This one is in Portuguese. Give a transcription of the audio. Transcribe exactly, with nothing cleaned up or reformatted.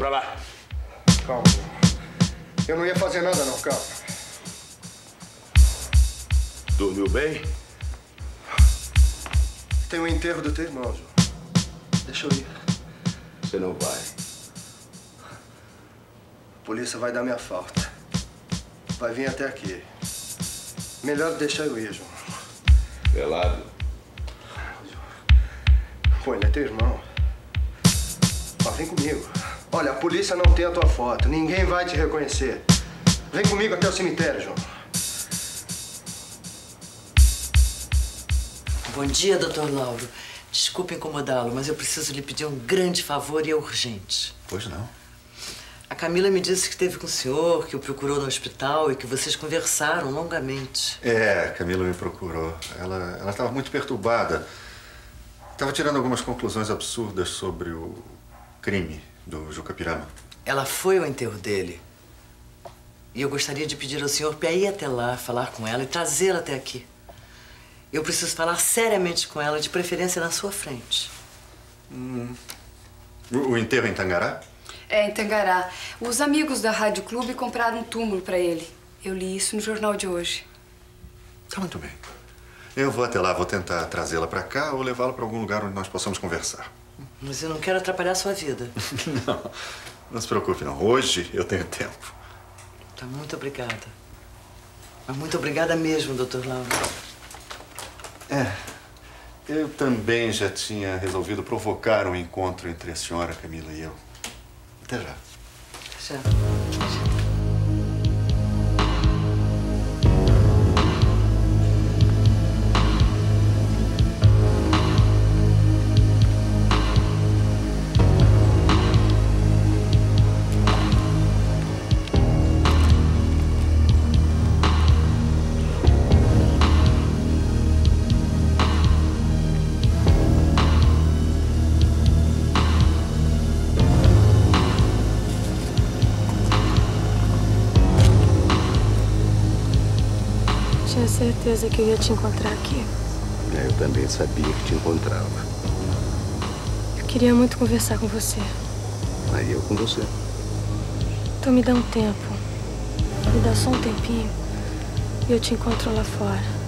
pra lá. Calma. Eu não ia fazer nada, não. Calma. Dormiu bem? Tem o enterro do teu irmão, João. Deixa eu ir. Você não vai. A polícia vai dar minha falta. Vai vir até aqui. Melhor deixar eu ir, João. Pelado. Pô, ele é teu irmão. Ó, vem comigo. Olha, a polícia não tem a tua foto. Ninguém vai te reconhecer. Vem comigo até o cemitério, João. Bom dia, doutor Lauro. Desculpe incomodá-lo, mas eu preciso lhe pedir um grande favor e é urgente. Pois não. A Camila me disse que esteve com o senhor, que o procurou no hospital e que vocês conversaram longamente. É, a Camila me procurou. Ela ela estava muito perturbada. Estava tirando algumas conclusões absurdas sobre o crime do Juca Pirama. Ela foi ao enterro dele. E eu gostaria de pedir ao senhor para ir até lá, falar com ela e trazê-la até aqui. Eu preciso falar seriamente com ela, de preferência na sua frente. Hum. O, o enterro em Tangará? É, em Tangará. Os amigos da Rádio Clube compraram um túmulo para ele. Eu li isso no jornal de hoje. Tá muito bem. Eu vou até lá, vou tentar trazê-la para cá ou levá-la para algum lugar onde nós possamos conversar. Mas eu não quero atrapalhar a sua vida. Não, não se preocupe, não. Hoje eu tenho tempo. Tá, muito obrigada. Mas muito obrigada mesmo, doutor Lauro. É, eu também já tinha resolvido provocar um encontro entre a senhora, Camila, e eu. Até já. Já. Tinha certeza que eu ia te encontrar aqui. Eu também sabia que te encontrava. Eu queria muito conversar com você. Aí eu com você. Então me dá um tempo. Me dá só um tempinho. E eu te encontro lá fora.